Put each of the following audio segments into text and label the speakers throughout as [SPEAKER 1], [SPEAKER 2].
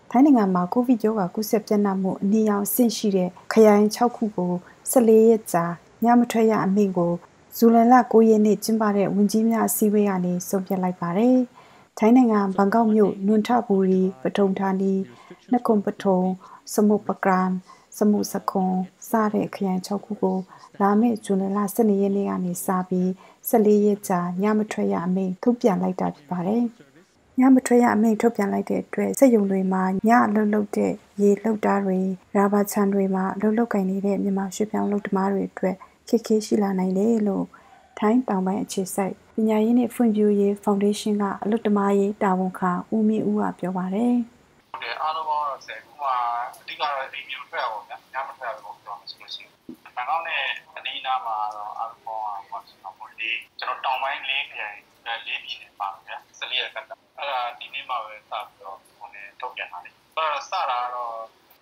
[SPEAKER 1] ထိုင်းနိုင်ငံမှာကိုဗစ်ရောဂါကူးစက်ပြန့်နှံ့မှုအနည်းအောင်ဆင့်ရှိတဲ့ခရိုင်6ခုကို14ရက်ကြာညမထွက်ရအမိန့်ကိုဇူလိုင်လ9ရက်နေ့ကျင်းပတဲ့ဝန်ကြီးများအစည်းအဝေးကနေဆုံးဖြတ်လိုက်ပါတယ်။ထိုင်းနိုင်ငံဘန်ကောက်မြို့နွန်ထဘူရီပထုံဌာနီနကွန်ပထုံစမုပကရန်စမှုစခွန်စတဲ့ခရိုင်6ခုကိုလာမယ့်ဇူလိုင်လ12ရက်နေ့ကနေစပြီး14ရက်ကြာညမထွက်ရအမိန့်ထုတ်ပြန်လိုက်တာဖြစ်ပါတယ်။ညမထွက်ရအမိန့်ထုတ်ပြန်လိုက်တဲ့အတွက်စက်ရုံတွေမှာညအလုပ်လုပ်တဲ့ရေလှုပ်တားတွေရာဘာခြံတွေမှာအလုပ်လုပ်ကင်နေတဲ့မြန်မာရွှေပြောင်းလုပ်သမားတွေအတွက်ခက်ခဲရှိလာနိုင်တယ်လို့ထိုင်းတောင်ပိုင်းအခြေစိုက်ပညာရေးနဲ့ဖွံ့ဖြိုးရေးဖောင်ဒေးရှင်းကအလုပ်သမားရေးတာဝန်ခံဦးမင်းဦးကပြောပါတယ်
[SPEAKER 2] ။အားလုံးကတော့10ခုမှာအဓိကတော့အိမ်မျိုးထွက်အောင်ဗျာညမထွက်ရဘူးပြောမှဆိုလို့ရှိရင်ဘန်ကောက်နဲ့အနီးနားမှာတော့အားလုံးကကျွန်တော်တောင်ပိုင်း၄ခရိုင်၄ပြည်နယ်ပါဗျာ14ရက်ကအဲ့ဒါဒီနေ့မှပဲစပြီးတော့ထုတ်ပြန်တာလေ။အဲ့တော့စတာကတော့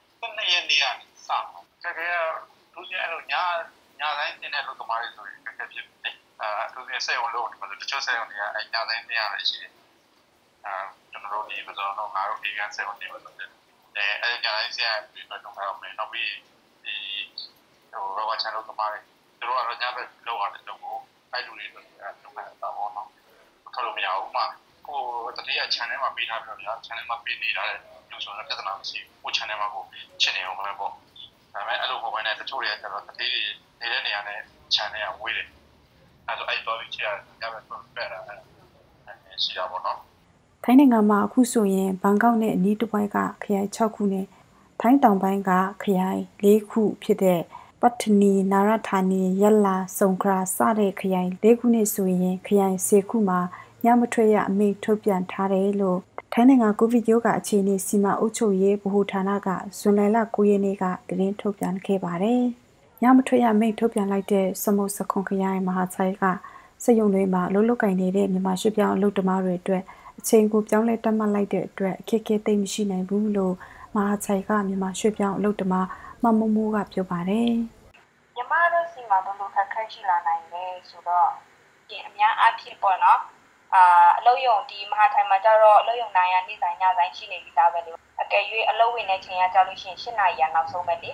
[SPEAKER 2] 12ရက်နေ့ကနေစပါ။တကယ်သူကျအဲ့လိုညတိုင်းတင်တဲ့လူသမားတွေဆိုရင်တကယ်ဖြစ်တယ်။သူစက်ရုံလို့ဒီမှာတချို့စက်ရုံတွေကအဲ့ညတိုင်းတင်ရတယ်ရှိတယ်။ကျွန်တော်တို့ဒီပဇော်တော့ငါတို့ဒီကစက်ရုံတွေပဲဆိုတယ်။အဲ့ညတိုင်းစက်ပြီးတော့တော့မယ်နောက်ပြီးဒီရောဘာချန်လို့သမားတွေသူတို့ကတော့ညဘက်လောက်ရတယ်တော့အဲ့လူတွေဆိုအဲ့တော့တော့နော်ထုတ်လို့မရဘူးမှကိုတတိယ channel မှာပေးထားပြီးတော့ဗျာ channel မှာပေးနေတာလေလူဆိုတော့ပြဿနာမရှိဘူးကို channel မှာကိုချင်နေအောင်ပဲပေါ့ဒါပေမဲ့အဲ့လိုပုံမှန်နဲ့တချို့တွေကတော့တတိယနေတဲ့နေရာနဲ့ channel ကဝေးတယ်အဲ့တော့အဲ့တော့ချရညဘက်တော့ပြတာရှိတာပေါ့နော်
[SPEAKER 1] ထိုင်းနိုင်ငံမှာအခုဆိုရင်ဘန်ကောက်နဲ့အနီးတစ်ဝိုက်ကခရိုင်6ခုနဲ့ထိုင်းတောင်ပိုင်းကခရိုင်4ခုဖြစ်တဲ့ပတ်ထနီနာရဌာနီယလာစုံခရာစတဲ့ခရိုင်၄ခုနဲ့ဆိုရင်ခရိုင်10ခုမှာညမထွက်ရအမိန့်ထုတ်ပြန်ထားတယ်လို့ထိုင်းနိုင်ငံကိုဗစ်ရောဂါအခြေအနေစီမံအုပ်ချုပ်ရေးဗဟိုဌာနကဇွန်လ9ရက်နေ့ကသတင်းထုတ်ပြန်ခဲ့ပါတယ်။ညမထွက်ရအမိန့်ထုတ်ပြန်လိုက်တဲ့စမုတ်စခွန်ခရိုင်မဟာချိုင်ကစက်ရုံတွေမှာအလုပ်လုပ်ကင်နေတဲ့မြန်မာရွှေပြောင်းအလုပ်သမားတွေအတွက်အချိန်ကိုပြောင်းလဲတက်မှတ်လိုက်တဲ့အတွက်အခက်အခဲသိမ်းမရှိနိုင်ဘူးလို့မဟာချိုင်ကမြန်မာရွှေပြောင်းအလုပ်သမားမမမိုးကပြောပါတယ်
[SPEAKER 3] ။ညီမတို့စီမှာဘယ်လိုခက်ခဲရှိလာနိုင်လဲဆိုတော့ဒီအများအားဖြင့်ပေါ့နော်အလုပ်ရုံဒီမဟာထိုင်မှာကျတော့အလုပ်ရုံနိုင်ရနေ့တိုင်းညတိုင်းရှိနေပြီသားပဲလို့အကယ်၍အလုပ်ဝင်တဲ့ချိန်ကကြာလို့ရှိရင်8နာရီရနောက်ဆုံးပဲလေ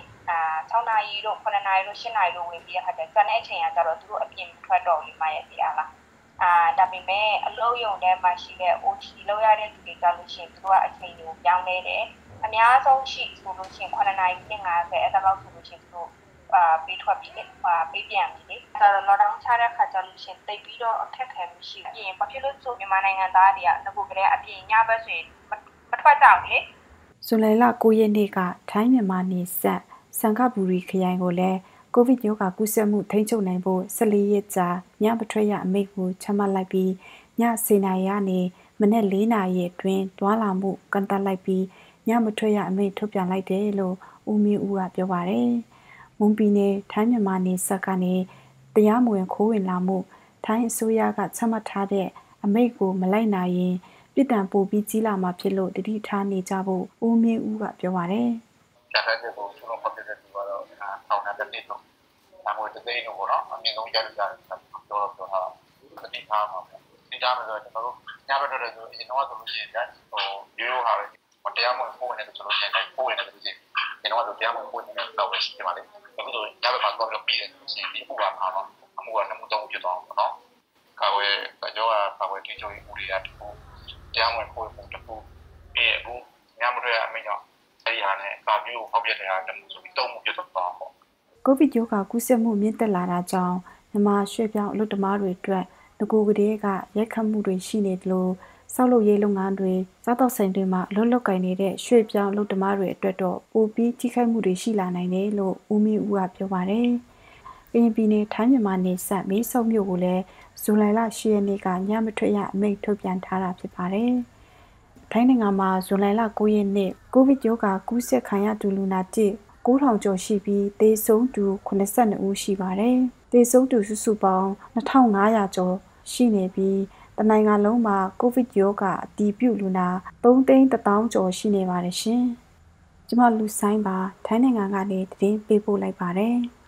[SPEAKER 3] 6နာရီတို့9နာရီတို့10နာရီတို့ဝင်ပြီးတဲ့ခါကျကျန်တဲ့အချိန်ကကျတော့သူတို့အပြင်ထွက်တော့လိမ့်မယ်ရဲ့တရားလားဒါပေမဲ့အလုပ်ရုံထဲမှာရှိတဲ့ OT လောက်ရတဲ့လူတွေကြလို့ရှိရင်သူတို့ကအချိန်ကိုပြောင်းနေတယ်အများဆုံးရှိဆိုလို့ရှိရင်9နာရီ50အဲ့ဒါလောက်ဆိုလို့ရှိရင်သူတို့ပေးထွက်ပြီးပေးပြန်ပြီလေအဲ့တော့ lockdown ချတဲ့ခါကျလို့ရှိရင်တိတ်ပြီးတော့အခက်အခဲမရှိဘူးပြင်ဘာဖြစ်လို့ဆိုမြန်မာနိုင်ငံသားတွေကငကိုကလေးအပြင်ညဘက်ဆိုရင်မထွက်ကြဘူးလေ
[SPEAKER 1] ဇူလိုင်လ9ရက်နေ့ကထိုင်းမြန်မာနယ်စပ်စံခဘူရီခရိုင်ကိုလည်းကိုဗစ်ရောဂါကူးစက်မှုထိန်းချုပ်နိုင်ဖို့14ရက်ကြာညမထွက်ရအမိန့်ကိုချမှတ်လိုက်ပြီးည10:00နာရီကနေမနက်4:00နာရီအတွင်းတွာလာမှုကန့်သတ်လိုက်ပြီးညမထွက်ရအမိန့်ထုတ်ပြန်လိုက်တယ်လို့ဦးမင်းဦးကပြောပါတယ်။မွန်ပြည်နယ်ထိုင်းမြန်မာနယ်စပ်ကနေတရားမဝင်ခိုးဝင်လာမှုထိုင်းအစိုးရကချမှတ်ထားတဲ့အမိန့်ကိုမလိုက်နိုင်ရင်ပြည်တံပို့ပြီးကြီးလာမှာဖြစ်လို့တတိထားနေကြဖို့ဦးမင်းဦးကပြောပါတယ်
[SPEAKER 2] ။ကျတဲ့ကိုကျွန်တော်ပတ်သက်တဲ့ဒီကတော့ဆောင်းတဲ့နေ့တော့အမှန်တကယ်လို့ပေါ့နော်အမြင်ဆုံးရကြတယ်တော့တာတတိထားမှာဒီကြမှာဆိုကျွန်တော်တို့ညဘက်တော့ဆိုအရင်တော့ဆိုလို့ရှိရင်ဟိုရိုးဟာပဲတရားမဝင်ခိုးဝင်တယ်ဆိုလို့ရှိရင်ခိုးဝင်တယ်ဆိုလို့ရှိရင်ကျွန်တော်တို့တရားမဝင်ခိုးဝင်တယ်တော့ပဲရှိတယ်ပါလေအခုဆိုညဘက်မှာတော့ပြီးတယ်ဆိုရင်ဒီဥပမာပါတော့အမှုကနှမှုတုံးဖြစ်သွားအောင်ပေါ့နော်ကာဝယ်ကြောကကာဝယ်တင်ချိုရေးဦးတွေကတခုတရားမဝင်ခိုးဝင်တခုပြီးအခုညမထွက်ရအမိန့်ကြောင့်အဲဒီဟာနဲ့ကာပြူကိုဖောက်ပြတဲ့ဟာတမှုဆိုပြီးတုံးမှုဖြစ်သွားပေါ့
[SPEAKER 1] ကိုဗစ်ရောဂါကူးစက်မှုမြင့်တက်လာတာကြောင့်မြန်မာရွှေပြောင်းအလုပ်သမားတွေအတွက်ငကိုကလေးကရိုက်ခတ်မှုတွေရှိနေတယ်လို့စောက်လုပ်ရေးလုပ်ငန်းတွေစားတောက်ဆိုင်တွေမှာအလုပ်လုပ်ကိုင်နေတဲ့ရွှေပြောင်းအလုပ်သမားတွေအတွက်တော့ပိုပြီးထိခိုက်မှုတွေရှိလာနိုင်တယ်လို့ဦးမင်းဦးကပြောပါတယ်။ကရင်ပြည်နယ်ထိုင်းမြန်မာနယ်စပ်မေးစောက်မြို့ကိုလည်းဇူလိုင်လ10ရက်နေ့ကညမထွက်ရအမိန့်ထုတ်ပြန်ထားတာဖြစ်ပါတယ်။ထိုင်းနိုင်ငံမှာဇူလိုင်လ9ရက်နေ့ကိုဗစ်ရောဂါကူးစက်ခံရသူလူနာ9,000ကျော်ရှိပြီးသေဆုံးသူ82ဦးရှိပါတယ်။သေဆုံးသူစုစုပေါင်း2,500ကျော်ရှိနေပြီးတနိုင်ငံလုံးမှာကိုဗစ်ရောဂါအတည်ပြုလူနာ3,100,000ကျော်ရှိနေပါတယ်ရှင်။ကျွန်မလူဆိုင်ပါထိုင်းနိုင်ငံကနေသတင်းပေးပို့လိုက်ပါတယ်။